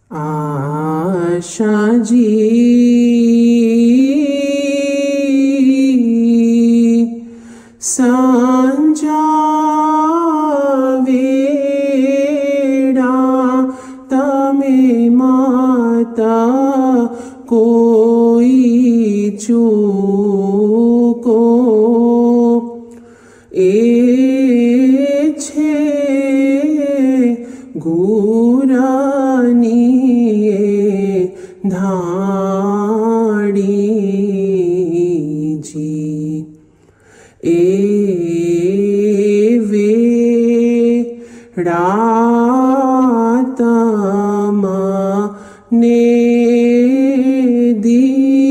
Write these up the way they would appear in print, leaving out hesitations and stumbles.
आशा जी सांजा वेड़ा तमे माता कोई चूको ए छे गुरानी धाड़ी जी ए वेड़ातमा ने दी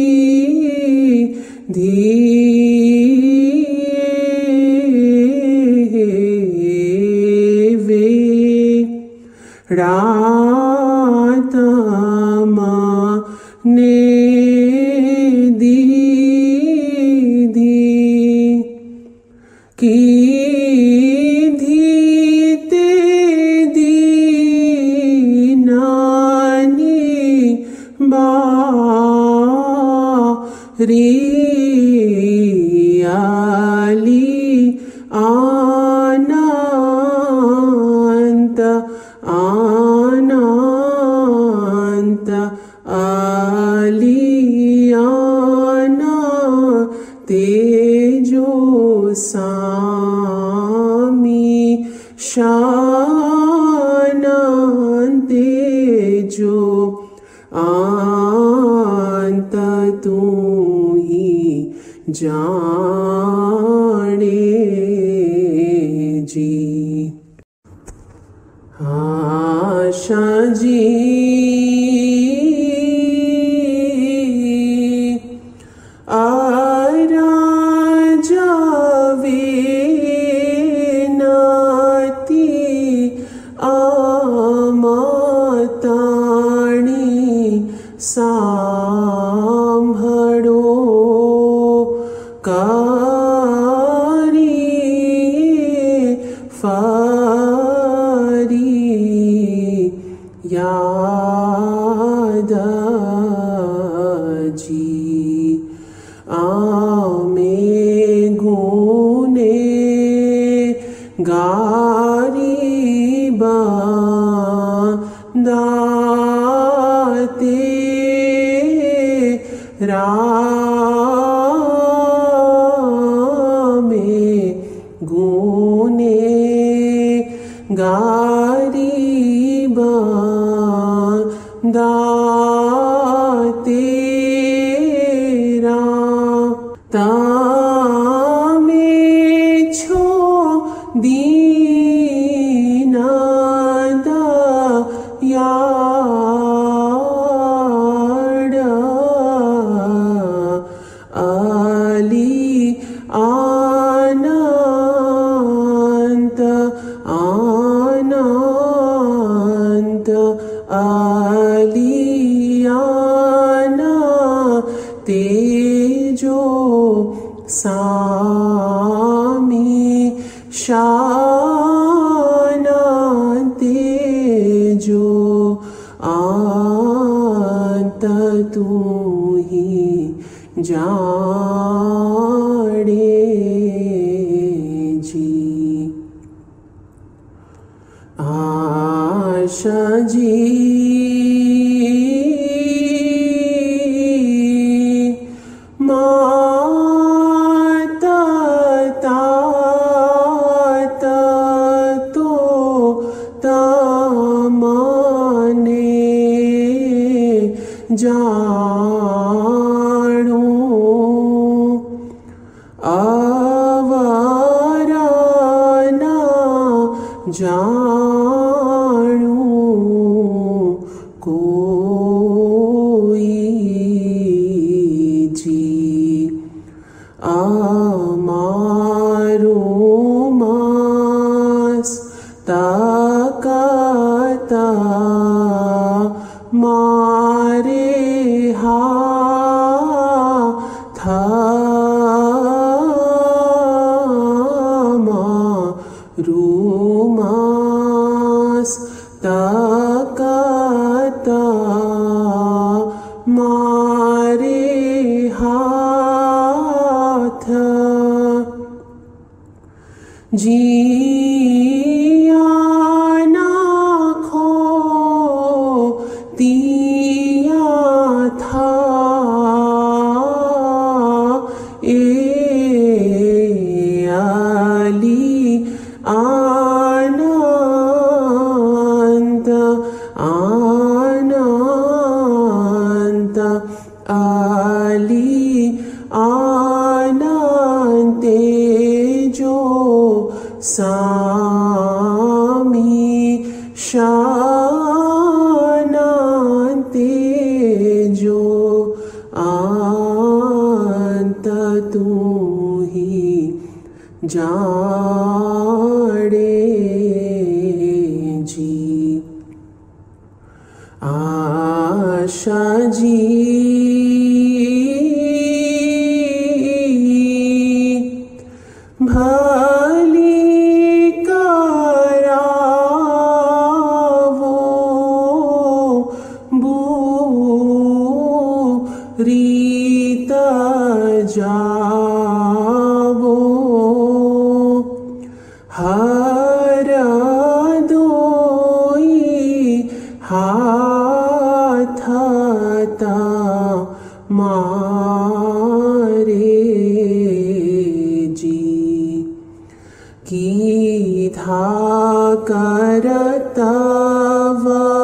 वेड़ातमा ने दी की धीते दीनानी बारियाली अनंत अनंत आलियाना तेजो सामी शानन तेजो अंत तू ही जाने जी आशा जी आराजा वेनाती आमाताणी सांभळो कारी फारी याद जी आमे गुने गारी बांधाते रामे गुने गारी बांधाते तामे छो दीनादा याड आली अनंत अनंत आलियाना तेजो सामी शाना तेजो अंत तू ही जाने जी आशा जी माता तात तो तमने जाणू अवरना जाणू कोई जी आमारो मास ताकाता मारे हाथ रूमास ताका मारे हाथ जिया ना खोतिया था आली आनंद आनंद आली आनंद जो सामी शानंते जो अंत तू ही जाने जी आशा जी भली करावो बुरीत जावो हर दोई हाथ मारे जी की था करतव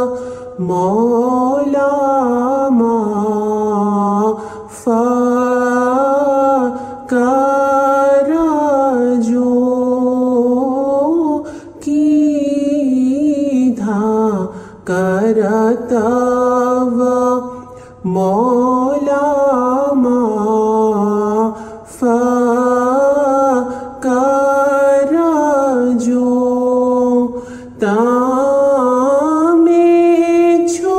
मौला माफ कर जो की था करतव मौला माफ कर जो तामे छो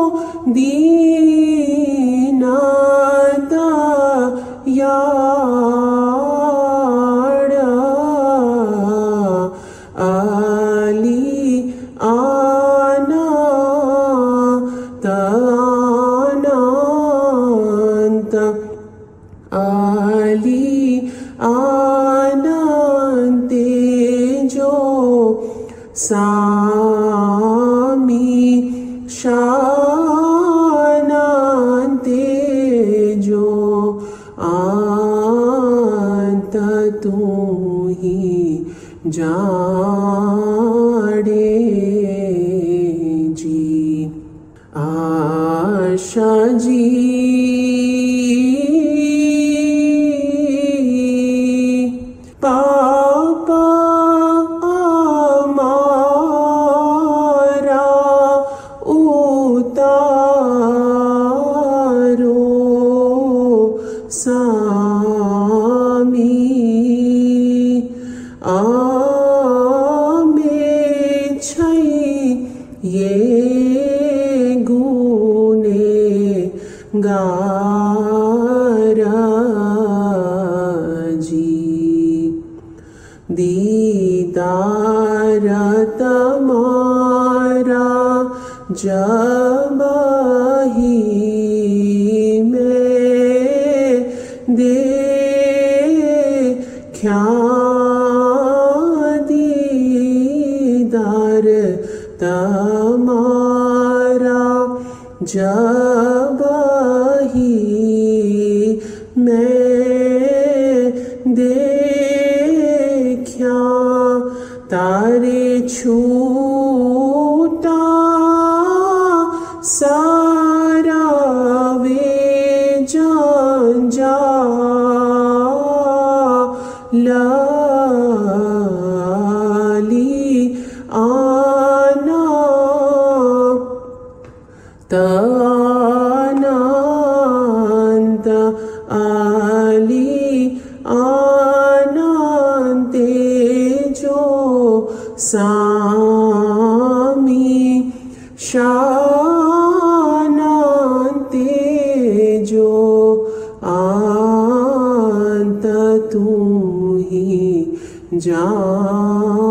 दीना दयाड़ आली आनंद आली आनंद जो सामी शानंते जो अंत तू ही जाने जी आशा जी पापा हमारा उतारो सामी आमे छै ये गुने गारा दीदार तमारा जब ही मैं देखा दीदार तमारा जब ही मैं देखा तारे छूटा सारा वे जंजाली आनंद आली आनंद जो सामी शानंते जो अंत तू ही जाने